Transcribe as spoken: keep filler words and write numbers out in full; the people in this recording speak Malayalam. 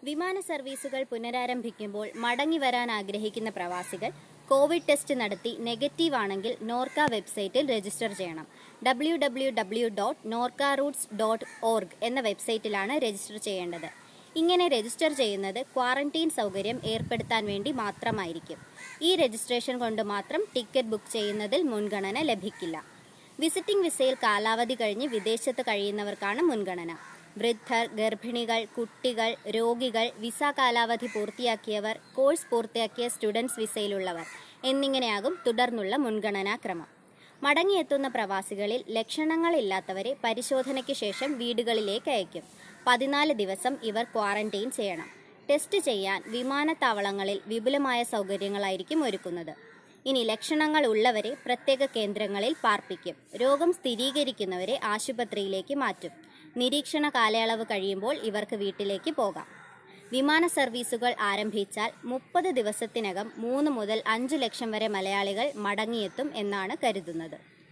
വിമാന സർവീസുകൾ പുനരാരംഭിക്കുമ്പോൾ മടങ്ങി വരാൻ ആഗ്രഹിക്കുന്ന പ്രവാസികൾ കോവിഡ് ടെസ്റ്റ് നടത്തി നെഗറ്റീവ് ആണെങ്കിൽ നോർക്ക വെബ്സൈറ്റിൽ രജിസ്റ്റർ ചെയ്യണം. W W W dot Norka Roots dot org എന്ന വെബ്സൈറ്റിലാണ് രജിസ്റ്റർ ചെയ്യേണ്ടത്. ഇങ്ങനെ രജിസ്റ്റർ ചെയ്യുന്നത് ക്വാറന്റീൻ സൗകര്യം ഏർപ്പെടുത്താൻ വേണ്ടി മാത്രമായിരിക്കും. ഈ രജിസ്ട്രേഷൻ കൊണ്ട് മാത്രം ടിക്കറ്റ് ബുക്ക് ചെയ്യുന്നതിൽ മുൻഗണന ലഭിക്കില്ല. വിസിറ്റിംഗ് വിസയിൽ കാലാവധി കഴിഞ്ഞ് വിദേശത്ത് കഴിയുന്നവർക്കാണ് മുൻഗണന. വൃദ്ധർ, ഗർഭിണികൾ, കുട്ടികൾ, രോഗികൾ, വിസ കാലാവധി പൂർത്തിയാക്കിയവർ, കോഴ്സ് പൂർത്തിയാക്കിയ സ്റ്റുഡൻസ് വിസയിലുള്ളവർ എന്നിങ്ങനെയാകും തുടർന്നുള്ള മുൻഗണനാക്രമം. മടങ്ങിയെത്തുന്ന പ്രവാസികളിൽ ലക്ഷണങ്ങളില്ലാത്തവരെ പരിശോധനയ്ക്ക് ശേഷം വീടുകളിലേക്ക് അയക്കും. പതിനാല് ദിവസം ഇവർ ക്വാറന്റൈൻ ചെയ്യണം. ടെസ്റ്റ് ചെയ്യാൻ വിമാനത്താവളങ്ങളിൽ വിപുലമായ സൗകര്യങ്ങളായിരിക്കും ഒരുക്കുന്നത്. ഇനി ലക്ഷണങ്ങൾ ഉള്ളവരെ പ്രത്യേക കേന്ദ്രങ്ങളിൽ പാർപ്പിക്കും. രോഗം സ്ഥിരീകരിക്കുന്നവരെ ആശുപത്രിയിലേക്ക് മാറ്റും. നിരീക്ഷണ കാലയളവ് കഴിയുമ്പോൾ ഇവർക്ക് വീട്ടിലേക്ക് പോകാം. വിമാന സർവീസുകൾ ആരംഭിച്ചാൽ മുപ്പത് ദിവസത്തിനകം മൂന്ന് മുതൽ അഞ്ച് ലക്ഷം വരെ മലയാളികൾ മടങ്ങിയെത്തും എന്നാണ് കരുതുന്നത്.